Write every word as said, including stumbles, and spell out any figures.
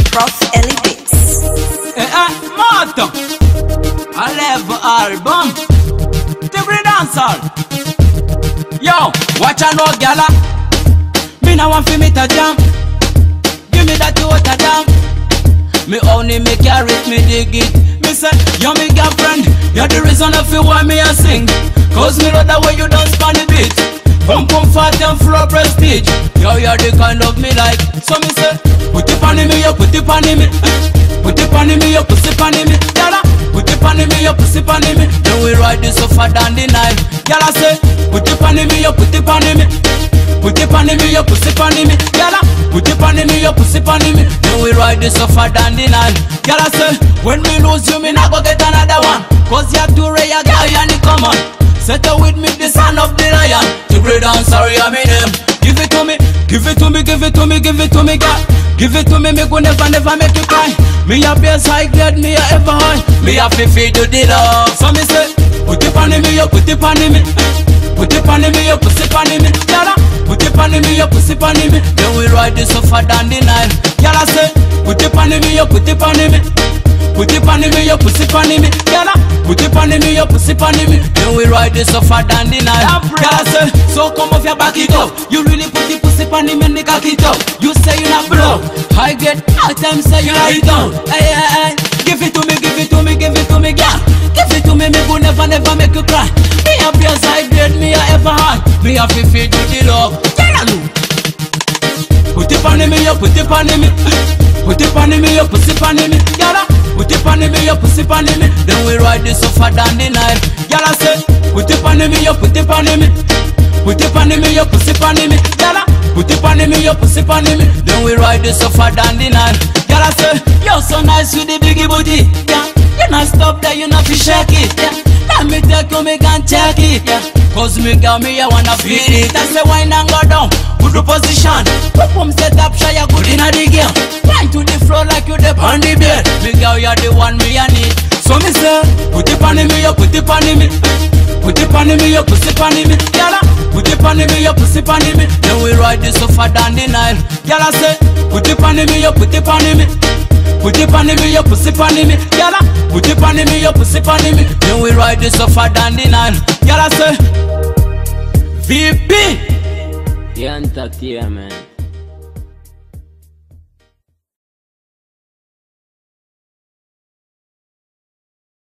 Prof Ellie Beats. Eh eh, Marta, I love album. Every dancehall. Yo, watch out, no gala. Me now want fi me to jam. Give me that water jam. Me only me carry it, me dig it. Me say, yo me girlfriend, you're the reason I feel why me a sing. Cause me know that way you don't span the beat. Pum pum fat and flow prestige. Yo, you're the kind of me like. So me say, put it on me, yo, put it on me. Put it on me, yo, put it on me. Yalla, put it on me, yo, put it on me. Then we ride this so far down the night. Yalla say, put it on me, yo, put it on me. Put it on me, yo, put it on me. Yalla, put it on me, yo, put it on me. Then we ride this so far down the night. Yalla say, when me lose you, me not go get another one. Cause you're too rare, you got you come on. Settle with me, the son of the lion. To break down, sorry, I'm in him. Give it to me, give it to me, give it to me, give it to me, God. Give it to me, me go never, never make you cry. Me a best high grade, me a ever high. Me a fi feed you the love. So me say, put it on me, yo, put it on me. Put it on me, yo, put it on me. Yalla, put it on me, yo, put it on me. Then we ride this so far down the night. Yalla say, put it on me, yo, put it on me. Put it on me, yo, put it on me. Yalla, put it on me, yo, put it on me. Then we ride this so far down the night. Yalla say, so come off your back it up. You really put the pussy on me and the cock it up. You say you not blow. I get all time say you lie down. Hey, hey, hey. Give it to me, give it to me, give it to me, girl. Give it to me, me go never, never make you cry. Me a be a side grade, me a ever hard. Me a fi feed you the love. Yalla, put it on me, yo, put it on me. Put it on me, yo, put it on me. Yalla, put it on me, yo, put it on me. Then we ride this so far down the night. Yalla say, put it on me, yo, put it on me. Put it on me, yo, put it on me. Yalla, put it on me, yo, put it on me. Then we ride this so far down the night. Yalla say, yo, so nice with the biggie booty. Yeah, you not stop there, you not fi shake it. Yeah, let me take you, me can check it. Yeah, cause me girl, me I wanna feel it. I say wine and go down, put the position. Put pump set up, show you good inna the game. Wine to the floor like you the on the bed. Me girl, you're the one me I need. So me say, put it on me, yo, put it on me. Put it on me, yo, put it on me. Yalla, put it on me, yo, put it on me. Then we ride this so far down the night. Yalla say, put it on me, yo, put it on me. Put it on me, yo, put it on me. Yalla, put it on me, yo, put it on me. Then we ride this so far down the night. Yalla say, V P. The entertainment.